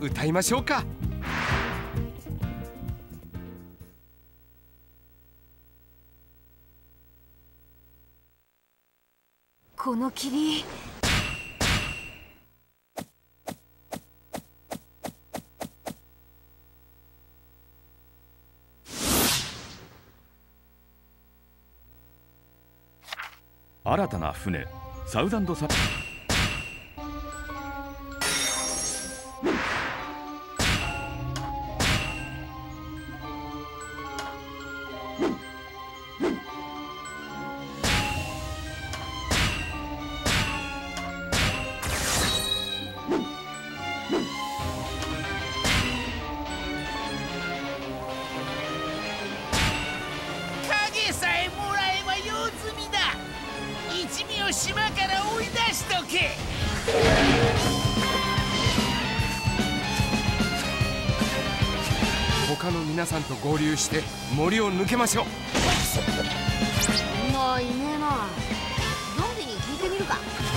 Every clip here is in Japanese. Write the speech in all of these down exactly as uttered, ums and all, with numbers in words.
歌いましょうか。 この霧、 新たな船サウザンドサ影さえもらえば用済みだ。一味を島から追い出しとけ。 他の皆さんと合流して森を抜けましょう。 そんないねえな。ゾンビに聞いてみるか。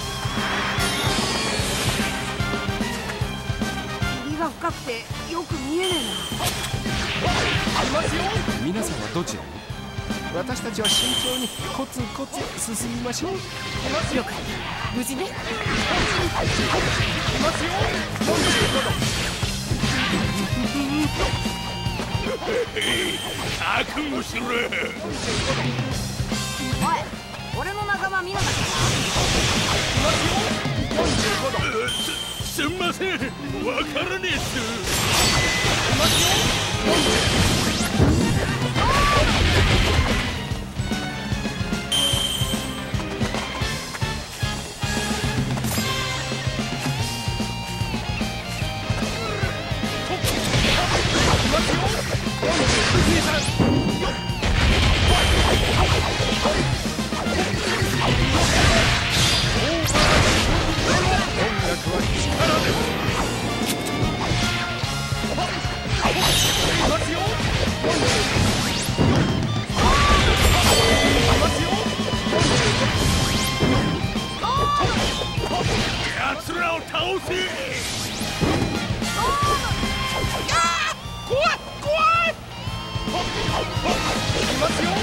霧が深くてよく見えね皆さんはどちらに？私たちは慎重にコツコツ進みましょう。 えな。了解。無事ね。 覚悟しろ。 おい、俺の仲間見なかったか？ す、すんません、わからねえっす。奴らを倒せ。怖い怖い。いますよ。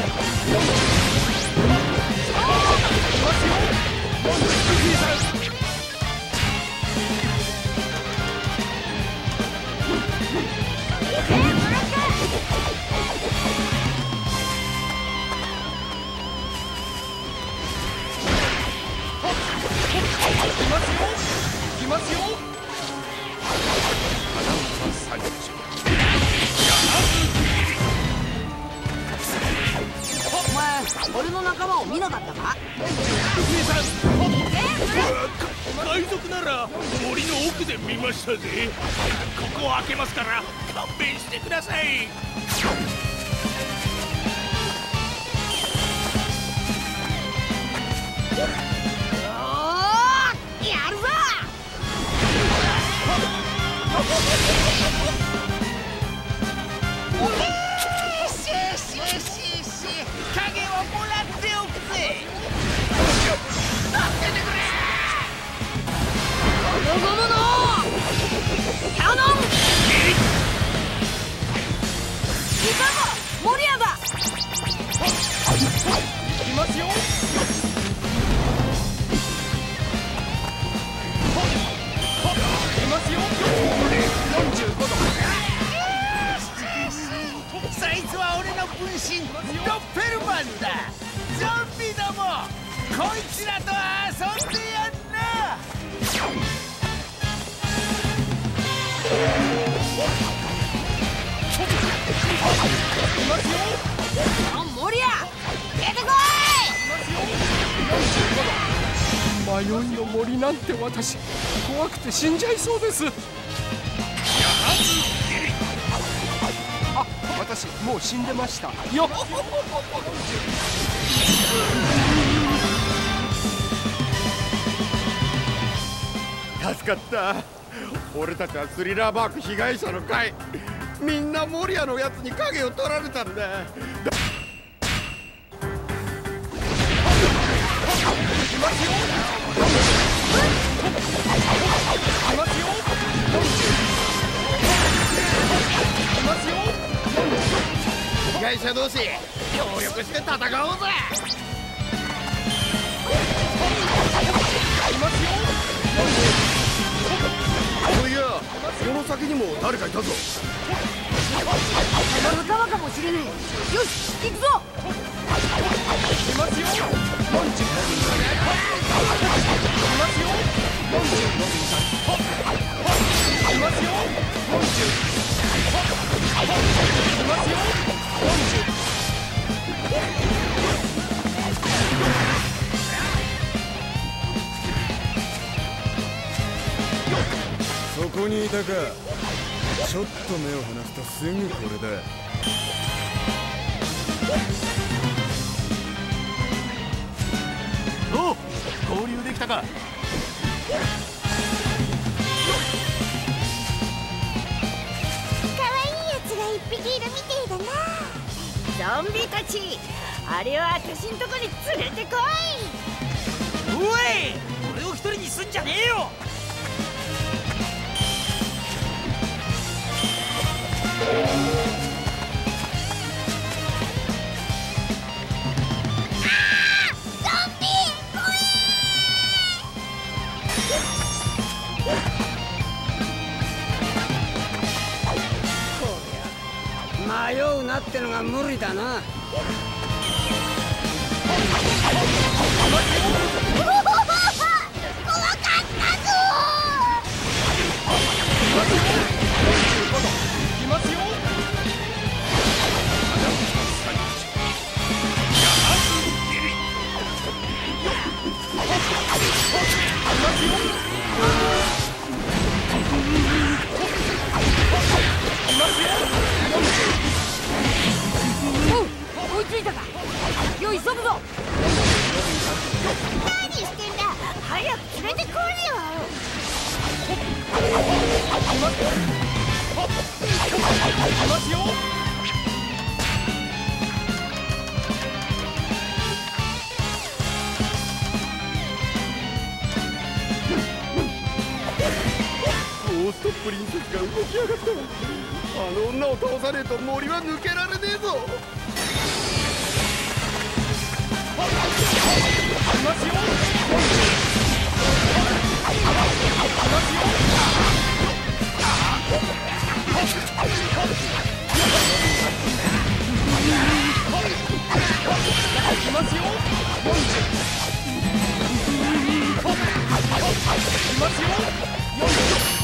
お前、俺の仲間を見なかったか？ 海賊なら森の奥で見ましたぜ。ここを開けますから勘弁してください。 やるぞ！ よしよしよしよし、影はもらっておくぜ。助けてくれ。 ゴムゴムのキャノン！いたぞ！モリアだ！ いますよ。いますよ。よんじゅうごど。そいつは俺の分身ドッペルマンだ。ゾンビども、こいつらと遊んでやんな。いますよ。 モリア！出てこ迷いの森なんて私怖くて死んじゃいそうです。あ、私もう死んでましたよ。 助かった。俺たちはスリラーバーク被害者の会。みんなモリアのやつに影を取られたんだ。いますよ。 害者同士協力して戦おうぜ。そういやこの先にも誰かいたぞ。 仲間かもしれない。よし行くぞ。 いますよ。モンジュいますよ。モンジュいますよ。モンジュいますよ。モンジュそこにいたか。ちょっと目を離すとすぐこれだ。 おう合流できたか。 可愛いやつが一匹いるみてえだな。 ゾンビたち、あれは私んとこに連れてこい。 おい、俺を一人にすんじゃねえよ。 迷うなってのが無理だな。 追いついたか。よい急ぐぞ。 何してんだ。早く連れてこいよ。 いますよ。 ゴーストプリンセスが動き上がった。あの女を倒さねえと森は抜けられねえぞ。 いますよ。いますよ。モンジュいますよ。モンジュ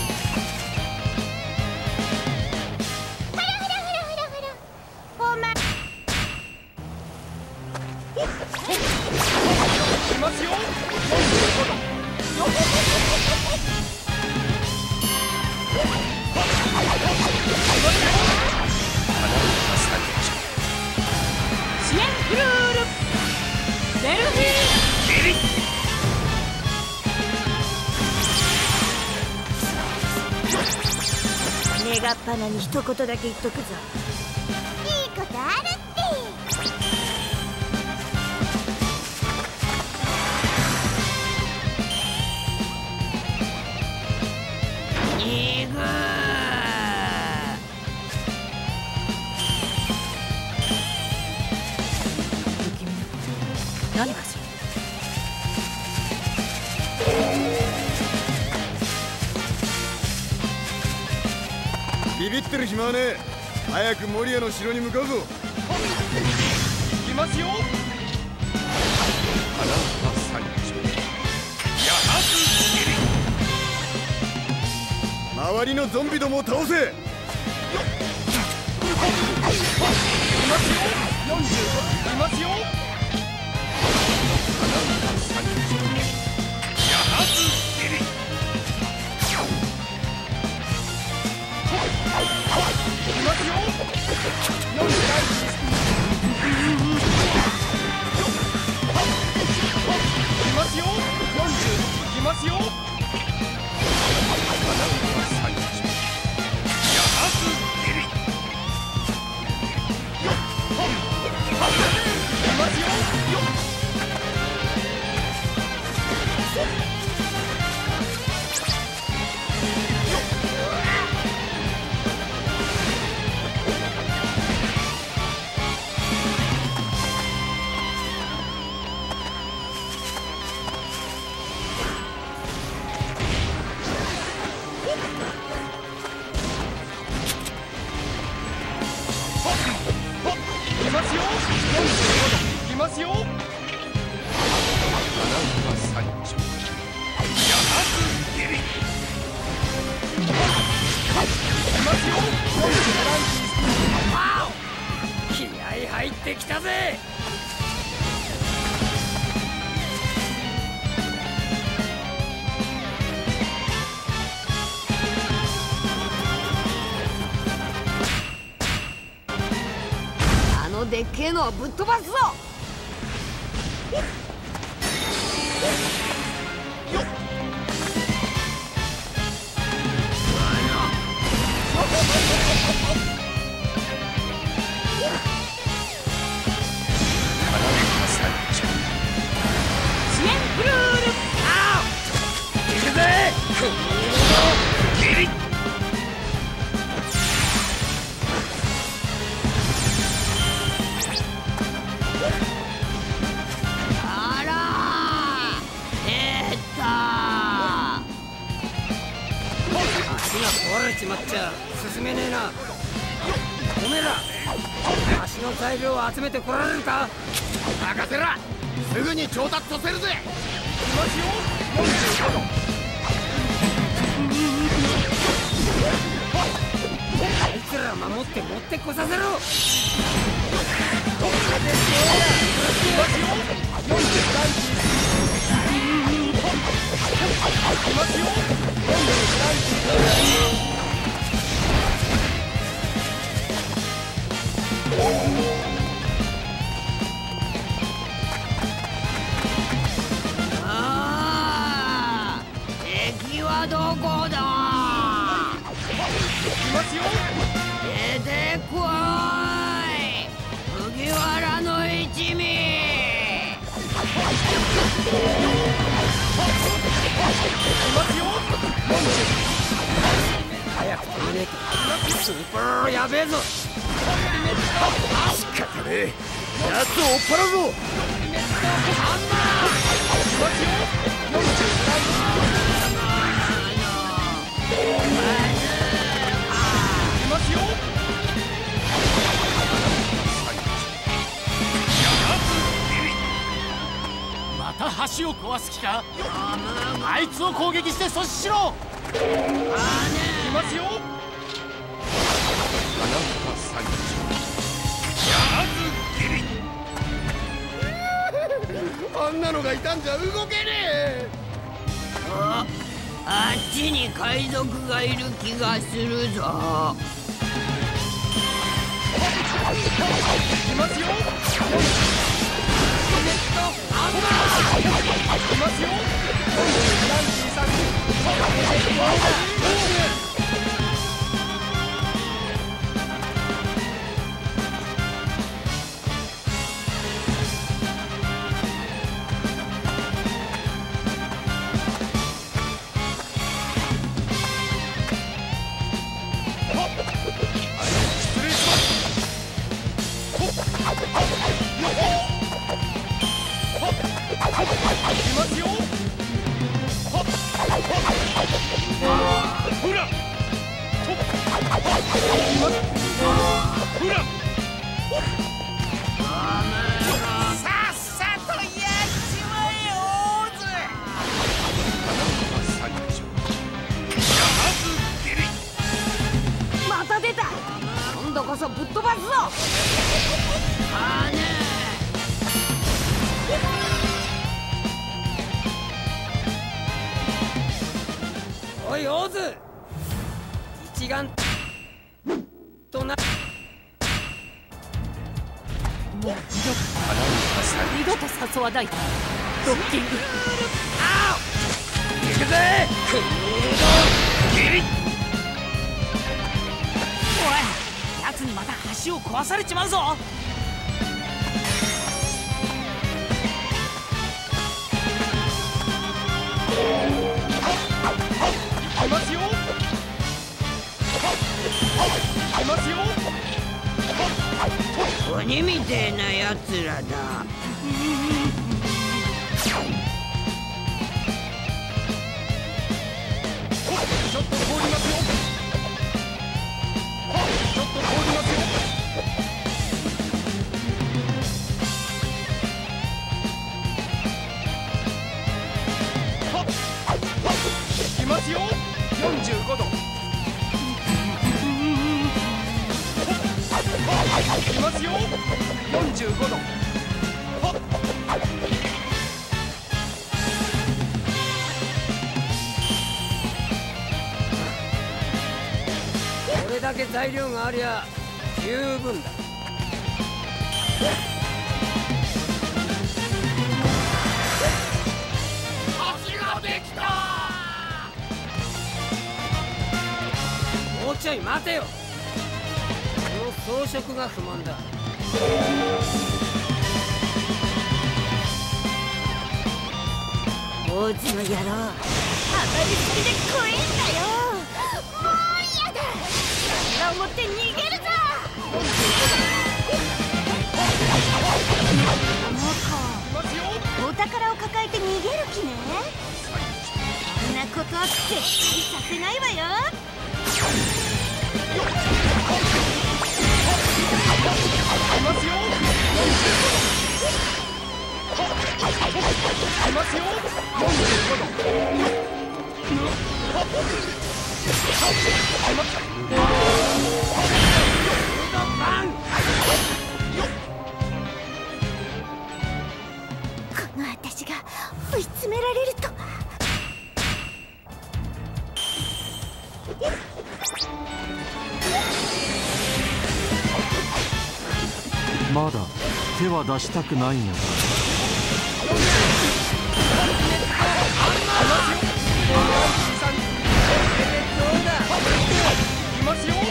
いますよ。 支援フルールベルフィー。願っぱなに一言だけ言っとくぞ。 いいことあるって。 何かしら。 ビビってる暇はねえ。早く守谷の城に向かうぞ。 いきますよ。 周りのゾンビどもを倒せ。 いますよ。よんじゅういますよ。いますよ。よんじゅうだいいちシステム。いますよ。よんじゅういますよ。いますよ。 けえのはぶっ飛ばすぞ。 壊れちまっちゃ進めねえな。おめえら足の材料を集めてこられるか。 任せろ、すぐに調達させるぜ。 あいつら守って持ってこさせろ。 ああ、敵はどこだ。出てこい、麦わらの一味。 早く止めねえとスーパーやべえぞ。 仕方ねえ、やつを追っ払うぞ。 また橋を壊す気か。あいつを攻撃して阻止しろ。いますよ。 あんなのがいたんじゃ動けねえ。 あ、あっちに海賊がいる気がするぞ。 いますよ。いますよ。 また出た。今度こそぶっ飛ばすぞ。あねおいオーズ、一丸とな。 もう二度と誘わない。ドッキング。 あお行くぜ。 おい、奴にまた橋を壊されちまうぞ。いますよ。いますよ。 鬼みてえなやつらだ。 ちょっと凍りますよ。ちょっと凍りますよ。いきますよ。よんじゅうごど。いきますよ。よんじゅうごど。 これだけ材料がありゃ十分だ。 橋ができた。 もうちょい待てよ。この装飾が不満だ。 大津の野郎、暴れすぎで怖えんだよ。もう嫌だ。裏を持って逃げるぞ。この子、お宝を抱えて逃げる気ね。そんなことは絶対させないわよ。 いますよ。いますよ。 この私が追い詰められるとは。 まだ手は出したくないんやから。 いますよ。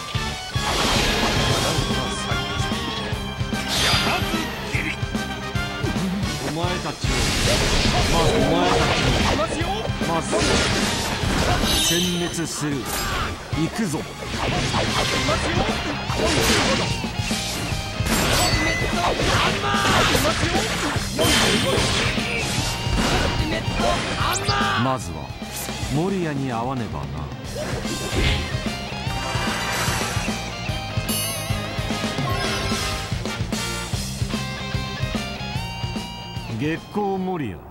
お前たちまずお前たちいますよ。 まず殲滅する。行くぞ。まずは守谷に会わねばな。月光守谷。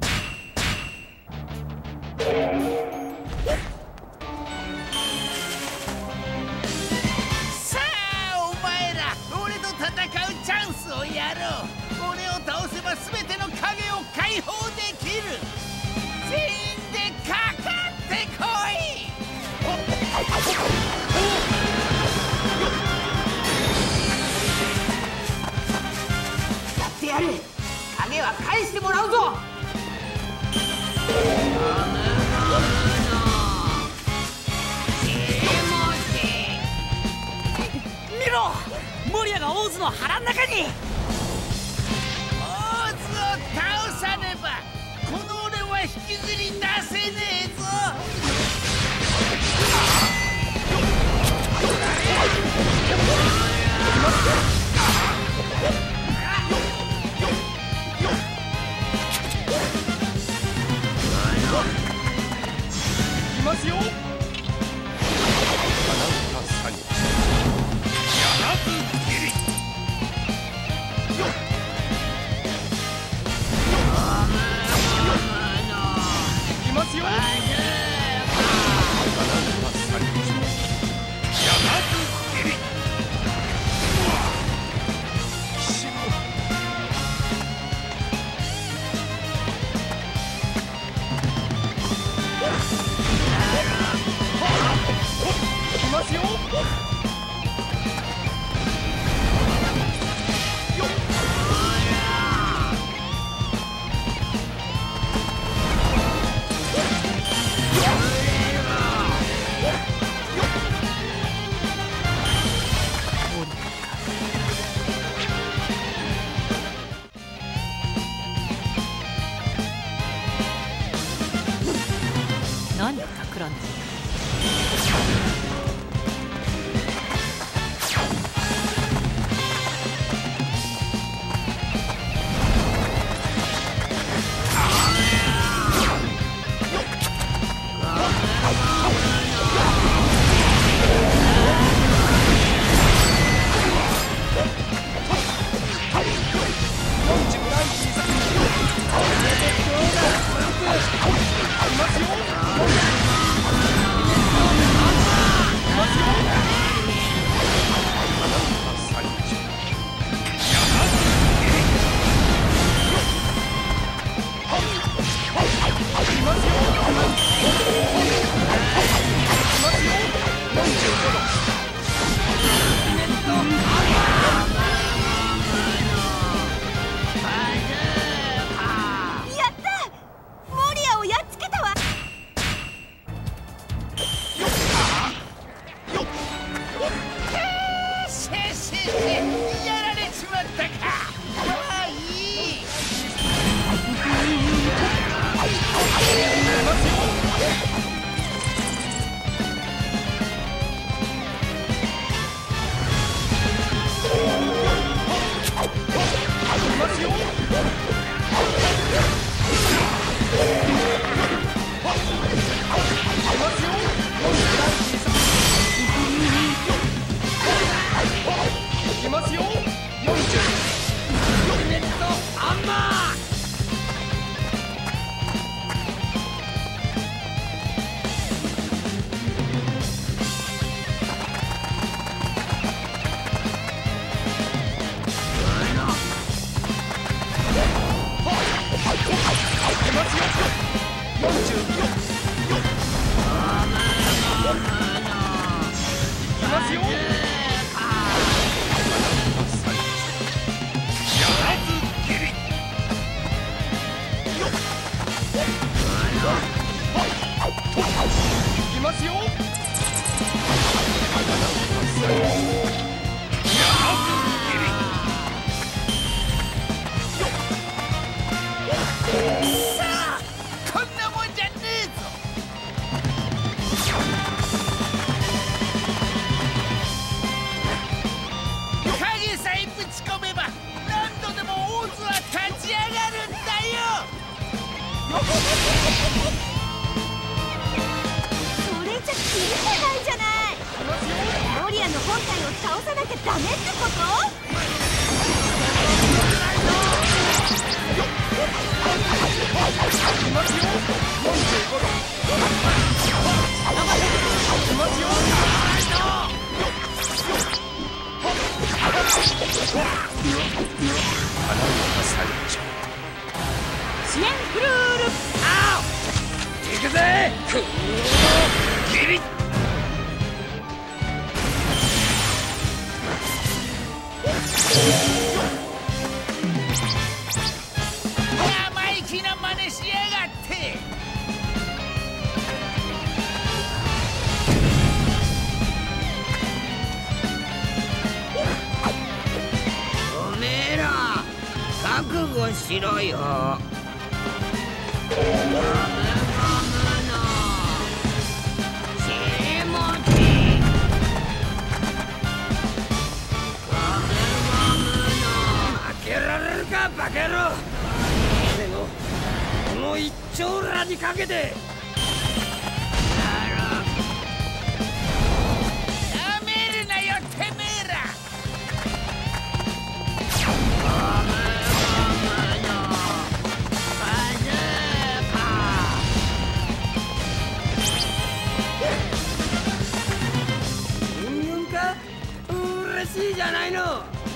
さあお前ら、俺と戦うチャンスをやろう。俺を倒せば全ての影を解放できる。全員でかかってこい。 やってやる。影は返してもらうぞ。見ろ、守谷が大津の腹の中に。 大津を倒さねばこの俺は引きずり出せねえぞ。 いますよ。いますよ。いますよ。 何を企んでいる。 いますよ。 それじゃ切れないじゃない。モリアの本体を倒さなきゃダメってこと？ 支援フルール。 あお行くぜ。ギリ。 生意気な真似しやがって。 おめえら覚悟しろよ。ゴムゴムの尻餅。ゴムゴムの負けられるかバカ野郎。でもこの一丁羅にかけてやめるなよてめえら。 人間か？嬉しいじゃないの。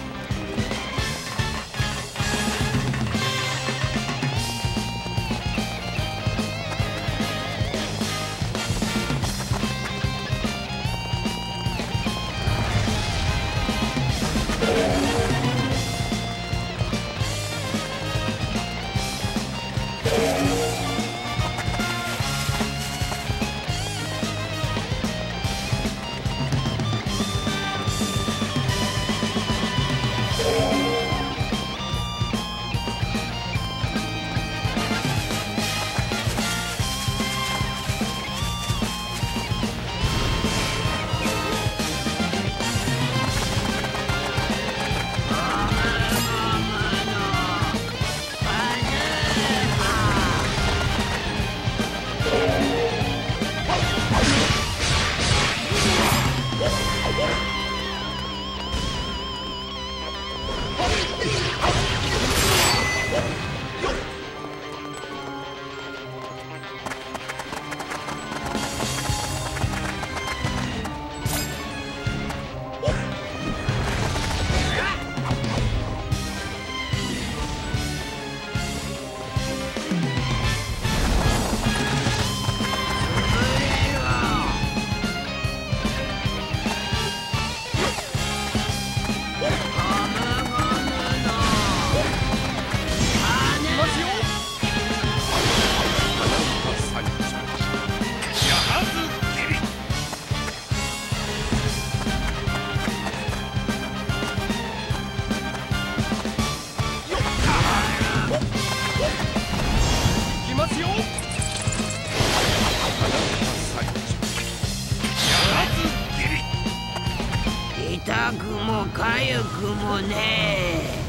痛くもかゆくもねえ。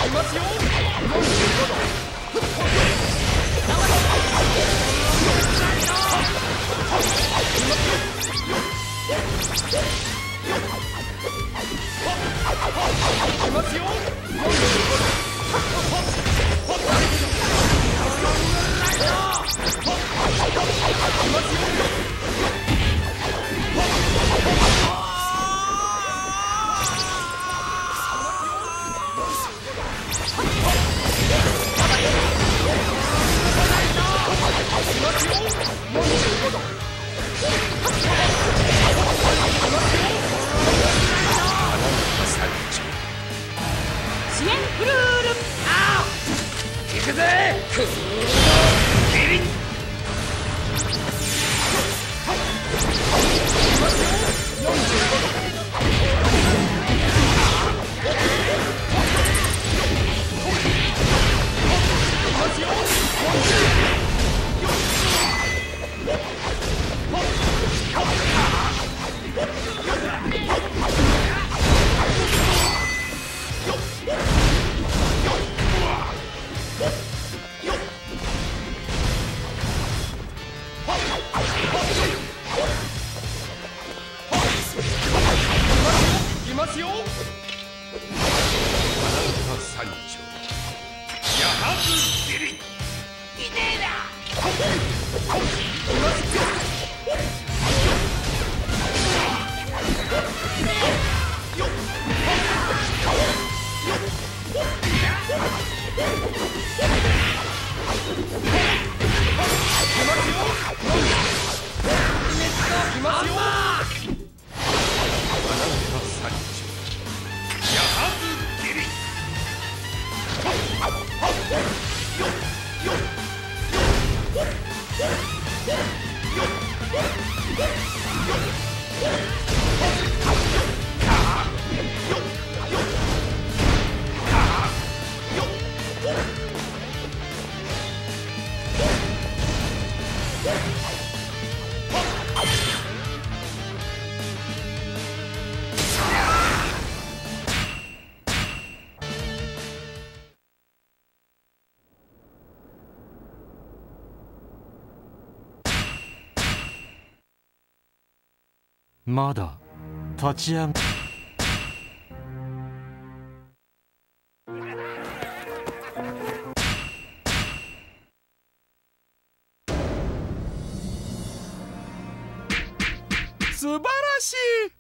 ますよ。いますよ。 支援フルール。ああ、行くぜ。ビリッ。 いますよ。 山頂やはずビリッ。 いねえな。 いますよ。 山頂やはずビリッ。 まだ立ち上が素晴らしい。